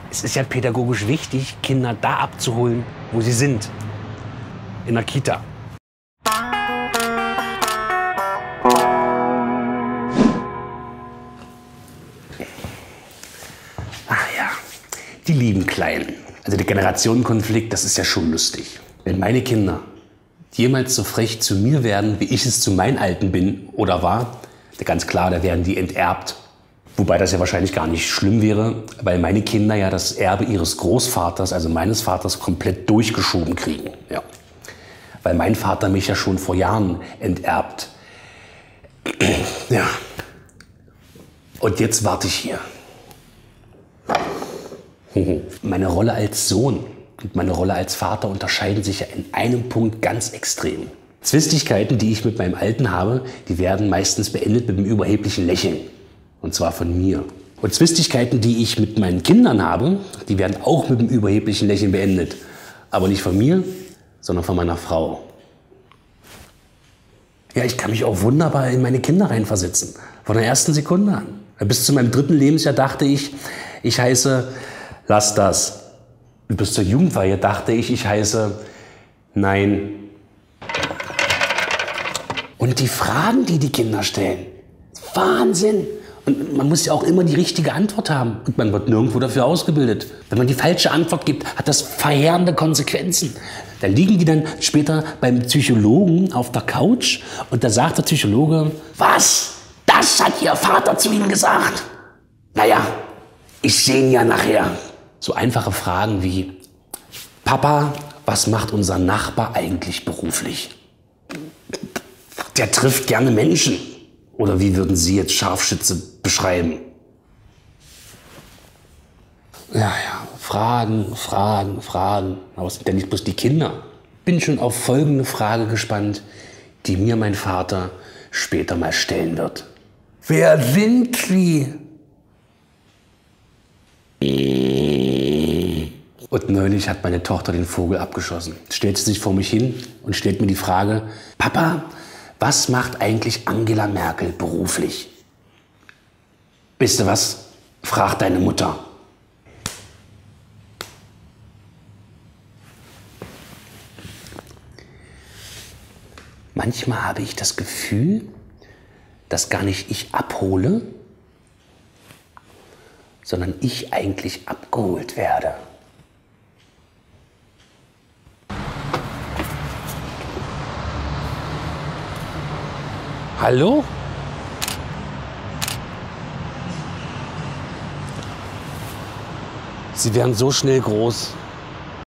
Es ist ja pädagogisch wichtig, Kinder da abzuholen, wo sie sind. In der Kita. Ach ja, die lieben Kleinen. Also der Generationenkonflikt, das ist ja schon lustig. Wenn meine Kinder jemals so frech zu mir werden, wie ich es zu meinen Alten bin oder war, ganz klar, da werden die enterbt. Wobei das ja wahrscheinlich gar nicht schlimm wäre, weil meine Kinder ja das Erbe ihres Großvaters, also meines Vaters, komplett durchgeschoben kriegen. Ja. Weil mein Vater mich ja schon vor Jahren enterbt. Ja. Und jetzt warte ich hier. Meine Rolle als Sohn und meine Rolle als Vater unterscheiden sich ja in einem Punkt ganz extrem. Zwistigkeiten, die ich mit meinem Alten habe, die werden meistens beendet mit einem überheblichen Lächeln. Und zwar von mir. Und Zwistigkeiten, die ich mit meinen Kindern habe, die werden auch mit einem überheblichen Lächeln beendet. Aber nicht von mir, sondern von meiner Frau. Ja, ich kann mich auch wunderbar in meine Kinder reinversetzen. Von der ersten Sekunde an. Bis zu meinem 3. Lebensjahr dachte ich, ich heiße, lass das. Bis zur Jugendweihe dachte ich, ich heiße, nein. Und die Fragen, die die Kinder stellen, Wahnsinn. Und man muss ja auch immer die richtige Antwort haben. Und man wird nirgendwo dafür ausgebildet. Wenn man die falsche Antwort gibt, hat das verheerende Konsequenzen. Dann liegen die dann später beim Psychologen auf der Couch und da sagt der Psychologe, was? Das hat Ihr Vater zu Ihnen gesagt? Naja, ich sehe ihn ja nachher. So einfache Fragen wie, Papa, was macht unser Nachbar eigentlich beruflich? Der trifft gerne Menschen. Oder wie würden Sie jetzt Scharfschütze beschreiben? Ja, Fragen. Aber es sind ja nicht bloß die Kinder. Bin schon auf folgende Frage gespannt, die mir mein Vater später mal stellen wird. Wer sind Sie? Und neulich hat meine Tochter den Vogel abgeschossen. Stellt sie sich vor mich hin und stellt mir die Frage, Papa, was macht eigentlich Angela Merkel beruflich? Wisst ihr was? Frag deine Mutter. Manchmal habe ich das Gefühl, dass gar nicht ich abhole, sondern ich eigentlich abgeholt werde. Hallo? Sie werden so schnell groß.